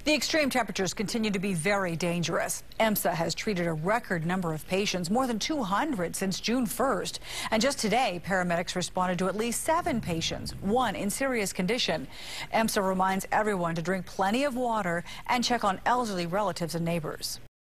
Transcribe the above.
The extreme temperatures continue to be very dangerous. EMSA has treated a record number of patients, more than 200 since June 1st. And just today, paramedics responded to at least 7 patients, one in serious condition. EMSA reminds everyone to drink plenty of water and check on elderly relatives and neighbors.